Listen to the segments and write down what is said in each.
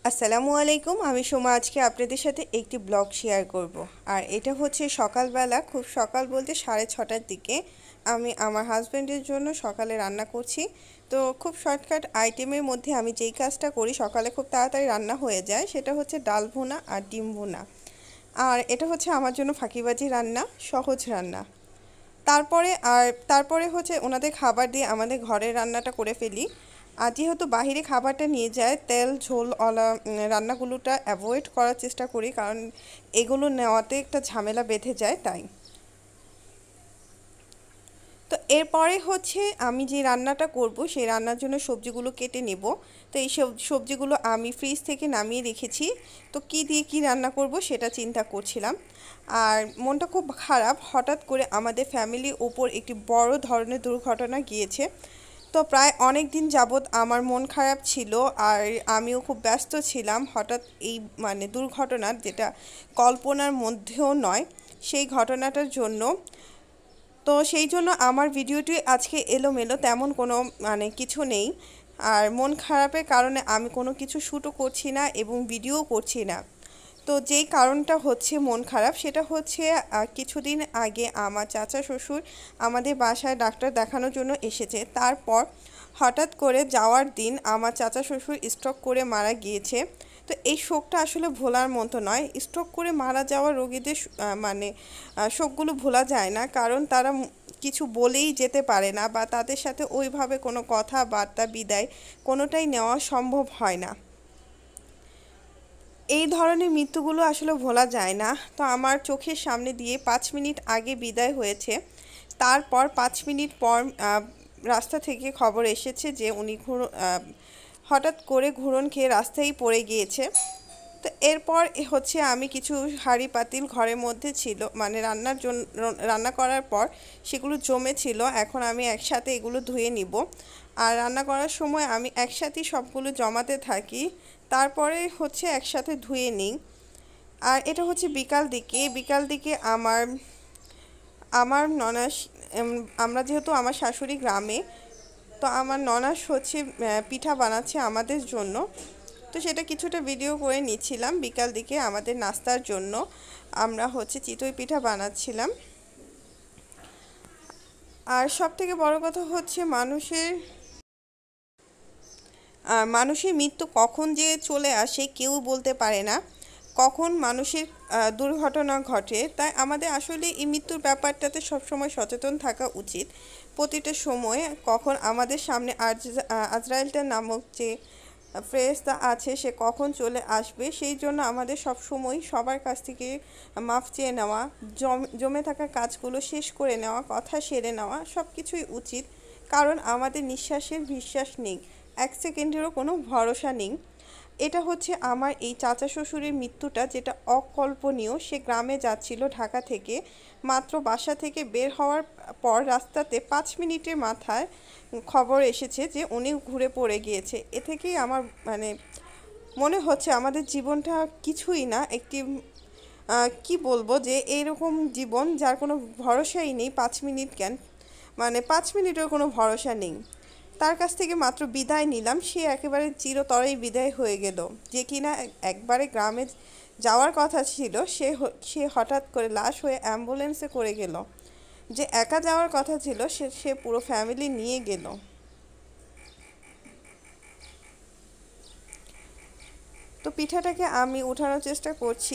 আসসালামু আলাইকুম। আমি সোমা। আজকে আপনাদের সাথে একটি ব্লগ শেয়ার করব। আর এটা হচ্ছে সকালবেলা, খুব সকাল বলতে 6:30টার দিকে আমি আমার হাজব্যান্ডের জন্য সকালে রান্না করছি। তো খুব শর্টকাট আইটেমের মধ্যে আমি যেই কাজটা করি সকালে খুব তাড়াতাড়ি রান্না হয়ে যায়, সেটা হচ্ছে ডাল ভুনা আর ডিম ভুনা। আর এটা হচ্ছে আমার জন্য ফাঁকিবাজি রান্না, সহজ রান্না। তারপরে হচ্ছে ওনাদের খাবার দিয়ে আমাদের ঘরের রান্নাটা করে ফেলি। আর যেহেতু বাহিরে খাবারটা নিয়ে যায়, তেল ঝোলওয়ালা রান্নাগুলোটা অ্যাভয়েড করার চেষ্টা করি, কারণ এগুলো নেওয়াতে একটা ঝামেলা বেঁধে যায় তাই। তো এরপরে হচ্ছে আমি যে রান্নাটা করব সেই রান্নার জন্য সবজিগুলো কেটে নেব। তো এই সবজিগুলো আমি ফ্রিজ থেকে নামিয়ে রেখেছি। তো কি দিয়ে কি রান্না করব সেটা চিন্তা করছিলাম। আর মনটা খুব খারাপ, হঠাৎ করে আমাদের ফ্যামিলির ওপর একটি বড় ধরনের দুর্ঘটনা গিয়েছে। তো প্রায় অনেক দিন যাবৎ আমার মন খারাপ ছিল, আর আমিও খুব ব্যস্ত ছিলাম। হঠাৎ এই দুর্ঘটনার, যেটা কল্পনার মধ্যেও নয়, সেই ঘটনাটার জন্য। তো সেই জন্য আমার ভিডিওটি আজকে এলোমেলো, তেমন কোনো কিছু নেই। আর মন খারাপের কারণে আমি কোনো কিছু শ্যুটও করছি না এবং ভিডিওও করছি না। তো যেই কারণটা হচ্ছে মন খারাপ, সেটা হচ্ছে কিছুদিন আগে আমার চাচা শ্বশুর আমাদের বাসায় ডাক্তার দেখানোর জন্য এসেছে। তারপর হঠাৎ করে যাওয়ার দিন আমার চাচা শ্বশুর স্ট্রোক করে মারা গিয়েছে। তো এই শোকটা আসলে ভোলার মতো নয়। স্ট্রোক করে মারা যাওয়া রোগীদের শোকগুলো ভোলা যায় না, কারণ তারা কিছু বলেই যেতে পারে না, বা তাদের সাথে ওইভাবে কোনো কথাবার্তা, বিদায় কোনোটাই নেওয়া সম্ভব হয় না। এই ধরনের মৃত্যুগুলো আসলে ভোলা যায় না। তো আমার চোখের সামনে দিয়ে 5 মিনিট আগে বিদায় হয়েছে। তারপর 5 মিনিট পর রাস্তা থেকে খবর এসেছে যে উনি হঠাৎ করে ঘুরন খেয়ে রাস্তায় পড়ে গিয়েছে। তো এরপর হচ্ছে আমি কিছু হাঁড়ি পাতিল ঘরের মধ্যে ছিল, রান্নার জন্য, রান্না করার পর সেগুলো জমে ছিল। এখন আমি একসাথে এগুলো ধুয়ে নিব। আর রান্না করার সময় আমি একসাথেই সবগুলো জমাতে থাকি, তারপরে হচ্ছে একসাথে ধুয়ে নিই। আর এটা হচ্ছে বিকাল দিকে আমার আমার ননাস, আমরা যেহেতু আমার শাশুড়ি গ্রামে, তো আমার ননাস হচ্ছে পিঠা বানাচ্ছে আমাদের জন্য। তো সেটা কিছুটা ভিডিও করে নিচ্ছিলাম। বিকাল দিকে আমাদের নাস্তার জন্য আমরা হচ্ছে চিতই পিঠা বানাচ্ছিলাম। আর সব থেকে বড় কথা হচ্ছে মানুষের মৃত্যু কখন যে চলে আসে কেউ বলতে পারে না, কখন মানুষের দুর্ঘটনা ঘটে। তাই আমাদের আসলে এই মৃত্যুর ব্যাপারটাতে সবসময় সচেতন থাকা উচিত। প্রতিটা সময় কখন আমাদের সামনে আজরাইলটা নামক যে ফেরেশতা আছে সে কখন চলে আসবে, সেই জন্য আমাদের সব সময় সবার কাছ থেকে মাফ চেয়ে নেওয়া, জমে থাকা কাজগুলো শেষ করে নেওয়া, কথা সেরে নেওয়া, সব কিছুই উচিত। কারণ আমাদের নিঃশ্বাসের বিশ্বাস নেই, 1 সেকেন্ডেরও কোনো ভরসা নেই। এটা হচ্ছে আমার এই চাচা শ্বশুরের মৃত্যুটা, যেটা অকল্পনীয়। সে গ্রামে যাচ্ছিল ঢাকা থেকে, মাত্র বাসা থেকে বের হওয়ার পর রাস্তাতে 5 মিনিটের মাথায় খবর এসেছে যে উনি ঘুরে পড়ে গিয়েছে। এ থেকেই আমার মনে হচ্ছে আমাদের জীবনটা কিছুই না, একটি কি বলবো, যে এইরকম জীবন যার কোনো ভরসাই নেই। 5 মিনিট কেন, 5 মিনিটের কোনো ভরসা নেই। তার কাছ থেকে মাত্র বিদায় নিলাম, সে একেবারে চিরতরেই বিদায় হয়ে গেল। যে কিনা একবারে গ্রামে যাওয়ার কথা ছিল, সে হঠাৎ করে লাশ হয়ে অ্যাম্বুলেন্সে করে গেল। যে একা যাওয়ার কথা ছিল সে পুরো ফ্যামিলি নিয়ে গেল। তো পিঠাটাকে আমি উঠানোর চেষ্টা করছি।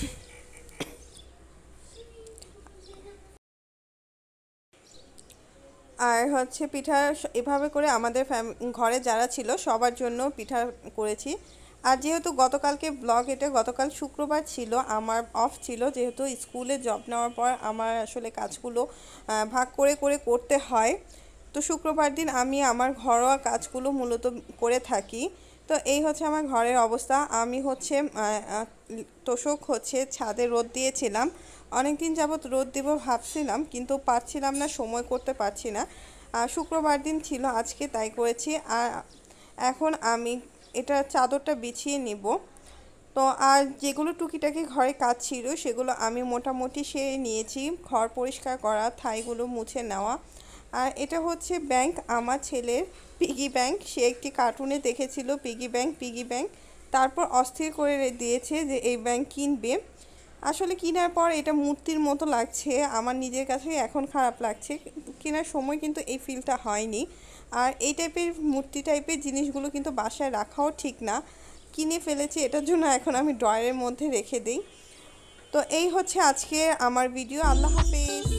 আর হচ্ছে পিঠা এভাবে করে আমাদের ঘরে যারা ছিল সবার জন্য পিঠা করেছি। আর যেহেতু গতকাল শুক্রবার ছিল, আমার অফ ছিল, যেহেতু স্কুলে জব নেওয়ার পর আমার আসলে কাজগুলো ভাগ করে করে করতে হয়। তো শুক্রবার দিন আমি আমার ঘরোয়া কাজগুলো মূলত করে থাকি। তো এই হচ্ছে আমার ঘরের অবস্থা। আমি হচ্ছে তোষক হচ্ছে ছাদে রোদ দিয়েছিলাম। অনেক দিন যাবৎ রোদ দেব ভাবছিলাম, কিন্তু পারছিলাম না, সময় করতে পারছি না। শুক্রবার দিন ছিল আজকে, তাই করেছি। আর এখন আমি এটা চাদরটা বিছিয়ে নিব। তো আর যেগুলো টুকিটাকি ঘরে কাজ ছিল সেগুলো আমি মোটামুটি সেরে নিয়েছি। ঘর পরিষ্কার করা, থাইগুলো মুছে নেওয়া। আর এটা হচ্ছে ব্যাংক, আমার ছেলের পিগি ব্যাংক। সে একটি কার্টুনে দেখেছিল পিগি ব্যাংক পিগি ব্যাংক, তারপর অস্থির করে দিয়েছে যে এই ব্যাংক কিনবে। আসলে কেনার পর এটা মূর্তির মতো লাগছে, আমার নিজের কাছে এখন খারাপ লাগছে। কেনার সময় কিন্তু এই ফিলটা হয়নি। আর এই টাইপের মূর্তি টাইপের জিনিসগুলো কিন্তু বাসায় রাখাও ঠিক না। কিনে ফেলেছি, এটার জন্য এখন আমি ড্রয়ারের মধ্যে রেখে দিই। তো এই হচ্ছে আজকে আমার ভিডিও। আল্লাহ হাফেজ।